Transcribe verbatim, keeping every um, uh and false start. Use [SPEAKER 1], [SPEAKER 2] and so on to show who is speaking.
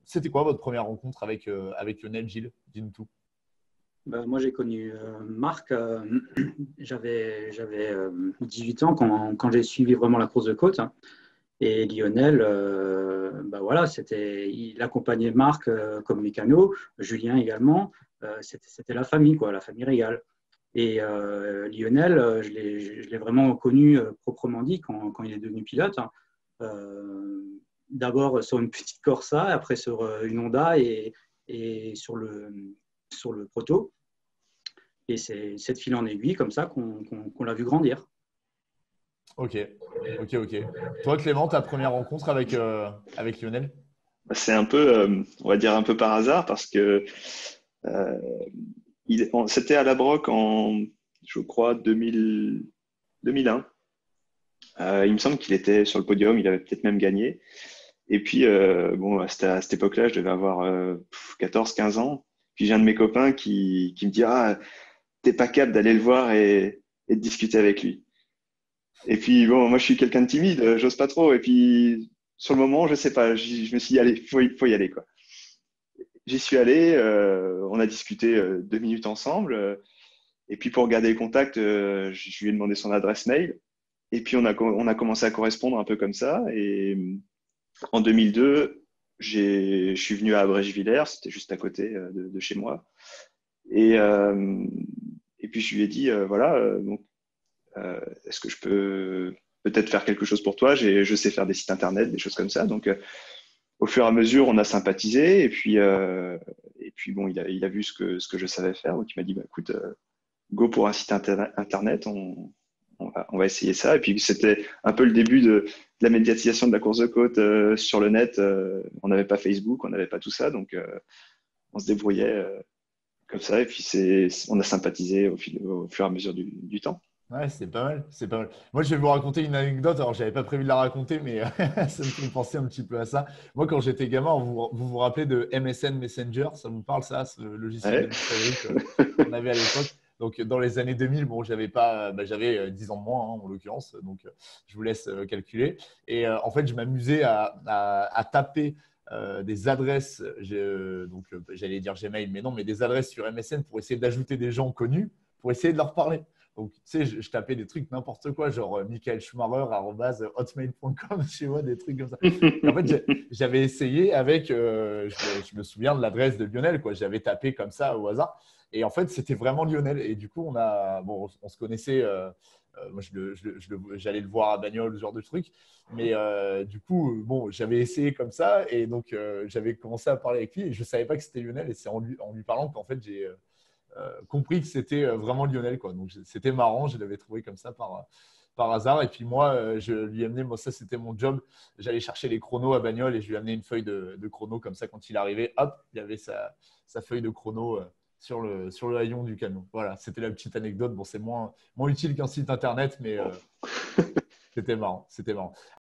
[SPEAKER 1] c'était quoi votre première rencontre avec, euh, avec Lionel, Gilles? Dis-nous tout.
[SPEAKER 2] Ben, moi, j'ai connu euh, Marc. euh, j'avais j'avais euh, dix-huit ans quand, quand j'ai suivi vraiment la course de côte. Hein. Et Lionel, euh, ben voilà, c'était, il accompagnait Marc euh, comme mécano, Julien également. Euh, c'était, c'était la famille, quoi, la famille régale. Et euh, Lionel, euh, je l'ai, je l'ai vraiment connu euh, proprement dit quand, quand il est devenu pilote. Hein. Euh, D'abord sur une petite Corsa, après sur euh, une Honda et, et sur le, sur le proto. Et c'est cette fil en aiguille comme ça qu'on qu'on, qu'on l'a vu grandir.
[SPEAKER 1] Ok, ok, ok. Toi, Clément, ta première rencontre avec, euh, avec Lionel?
[SPEAKER 3] C'est un peu, euh, on va dire un peu par hasard parce que euh, il, on- c'était à La Broc en, je crois, deux mille, deux mille un. Euh, il me semble qu'il était sur le podium, il avait peut-être même gagné. Et puis, euh, bon, c'était à cette époque-là, je devais avoir euh, quatorze, quinze ans. Puis j'ai un de mes copains qui, qui me dit, ah, t'es pas capable d'aller le voir et, et de discuter avec lui. Et puis, bon, moi, je suis quelqu'un de timide, euh, j'ose pas trop. Et puis, sur le moment, je sais pas, j'y- je me suis dit, allez, faut, y- faut y aller, quoi. J'y suis allé, euh, on a discuté euh, deux minutes ensemble. euh, et puis, pour garder le contact, euh, je je lui ai demandé son adresse mail. Et puis, on a, co- on a commencé à correspondre un peu comme ça. Et euh, en deux mille deux, j'ai, je suis venu à Abrège-Villers, c'était juste à côté euh, de, de chez moi. Et, euh, et puis, je lui ai dit, euh, voilà, euh, donc, euh, est-ce que je peux peut-être faire quelque chose pour toi? J'ai, je sais faire des sites internet, des choses comme ça. Donc, euh, au fur et à mesure, on a sympathisé. Et puis, euh, et puis bon, il a, il a vu ce que, ce que je savais faire. Donc, il m'a dit, bah, écoute, euh, go pour un site inter- internet. On, on va, on va essayer ça. Et puis, c'était un peu le début de, de la médiatisation de la course de côte euh, sur le net. Euh, on n'avait pas Facebook, on n'avait pas tout ça. Donc, euh, on se débrouillait euh, comme ça. Et puis, c'est, on a sympathisé au, fil, au fur et à mesure du, du temps.
[SPEAKER 1] Ouais, c'est pas mal, c'est pas mal. Moi, je vais vous raconter une anecdote. Alors, j'avais pas prévu de la raconter, mais ça me fait penser un petit peu à ça. Moi, quand j'étais gamin, vous vous, vous rappelez de M S N Messenger? Ça vous parle, ça, ce logiciel de
[SPEAKER 3] Ouais.
[SPEAKER 1] messagerie que- qu'on avait à l'époque? Donc, dans les années deux mille, bon, j'avais pas, bah, j'avais euh, dix ans de moins, hein, en l'occurrence. Donc, euh, je vous laisse euh, calculer. Et euh, en fait, je m'amusais à, à- à taper euh, des adresses, j'ai, euh, donc euh, j'allais dire Gmail, mais non, mais des adresses sur M S N pour essayer d'ajouter des gens connus, pour essayer de leur parler. Donc, tu sais, je, je tapais des trucs n'importe quoi, genre euh, michael schumacher arobase hotmail point com, tu vois, des trucs comme ça. Et en fait, j'ai- j'avais essayé avec, euh, je, me, je me souviens de l'adresse de Lionel, quoi. J'avais tapé comme ça au hasard. Et en fait, c'était vraiment Lionel. Et du coup, on a, bon, on, on se connaissait. Euh, euh, moi, je le- je le- je le- j'allais le voir à Bagnole, ce genre de truc. Mais euh, du coup, bon, j'avais essayé comme ça. Et donc, euh, j'avais commencé à parler avec lui. Et je ne savais pas que c'était Lionel. Et c'est en lui, en lui parlant qu'en fait, j'ai. Euh, euh, compris que c'était euh, vraiment Lionel, quoi. Donc c'était marrant, je l'avais trouvé comme ça par, par hasard. Et puis moi, euh, je lui ai amené, moi ça c'était mon job, j'allais chercher les chronos à Bagnole et je lui ai amené une feuille de, de chrono comme ça quand il arrivait, hop, il y avait sa, sa feuille de chrono euh, sur, le, sur le haillon du camion. Voilà, c'était la petite anecdote. Bon, c'est moins, moins utile qu'un site internet, mais euh,
[SPEAKER 3] Bon.
[SPEAKER 1] c'était marrant, c'était marrant.